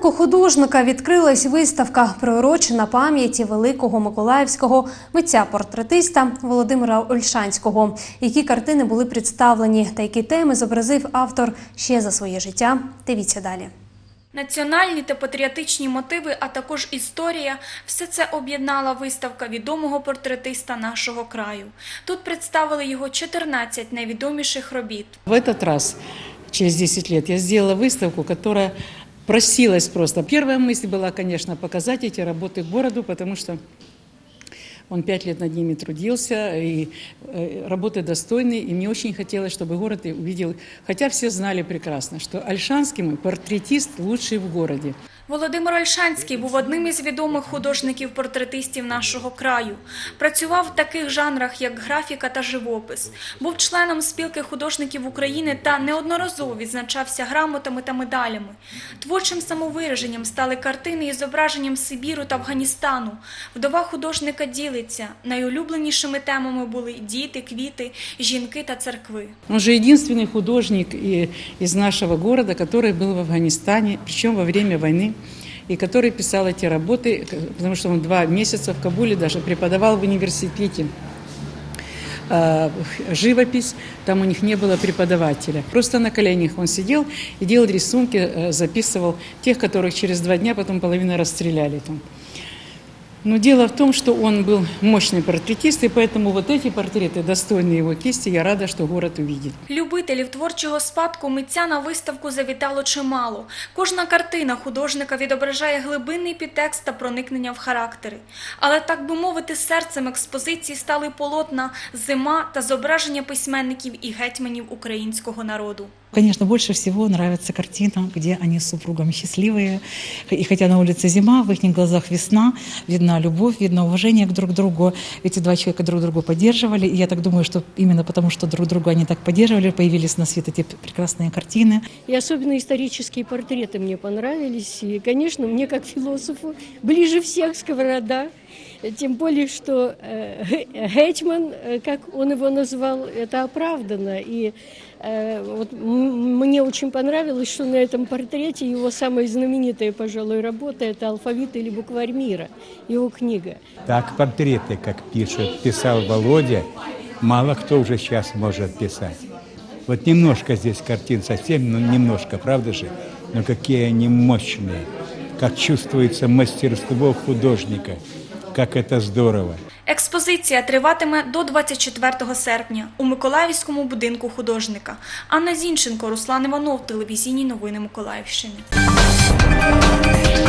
будинку художника відкрилась виставка, приурочена пам'яті великого миколаївського митця-портретиста Володимира Ольшанського. Які картини були представлені та які теми зобразив автор ще за своє життя? Дивіться далі. Національні та патріотичні мотиви, а також історія – все це об'єднала виставка відомого портретиста нашого краю. Тут представили його 14 найвідоміших робіт. В этот раз, через 10 лет, я сделала выставку, которая просилась просто. Первая мысль была, конечно, показать эти работы городу, потому что он 5 лет над ними трудился, и работы достойные, и мне очень хотелось, чтобы город увидел, хотя все знали прекрасно, что Ольшанский портретист лучший в городе. Володимир Ольшанський був одним із відомих художників-портретистів нашого краю. Працював в таких жанрах, як графіка та живопис. Був членом спілки художників України та неодноразово відзначався грамотами та медалями. Творчим самовираженням стали картини із зображенням Сибіру та Афганістану. Вдова художника ділиться. Найулюбленішими темами були діти, квіти, жінки та церкви. Он же единственный художник из нашего города, который был в Афганистане, причем во время войны, и который писал эти работы, потому что он 2 месяца в Кабуле даже преподавал в университете живопись, там у них не было преподавателя. Просто на коленях он сидел и делал рисунки, записывал тех, которых через 2 дня потом половину расстреляли там. Но дело в том, что он был мощный портретист, и поэтому вот эти портреты, достойные его кисти, я рада, что город увидит. Любителів творчого спадку митця на виставку завітало чимало. Кожна картина художника відображає глибинний підтекст та проникнення в характери. Але, так би мовити, серцем експозиції стали полотна «Зима» та зображення письменників і гетьманів українського народу. Конечно, больше всего нравится картина, где они с супругом счастливые. И хотя на улице зима, в их глазах весна, видна любовь, видно уважение друг к другу. Эти 2 человека друг друга поддерживали. И я так думаю, что именно потому, что друг друга они так поддерживали, появились на свет эти прекрасные картины. И особенно исторические портреты мне понравились. И, конечно, мне как философу ближе всех Сковорода. Тем более, что гетьман, как он его назвал, это оправдано. И вот мне очень понравилось, что на этом портрете его самая знаменитая, пожалуй, работа – это «Алфавит или букварь мира», его книга. Так портреты, как писал Володя, мало кто уже сейчас может писать. Вот немножко здесь картин, совсем немножко, правда же? Но какие они мощные, как чувствуется мастерство художника. Як це здорово. Експозиція триватиме до 24 серпня у Миколаївському будинку художника. Анна Зінченко, Руслан Іванов, телевізійні новини Миколаївщини.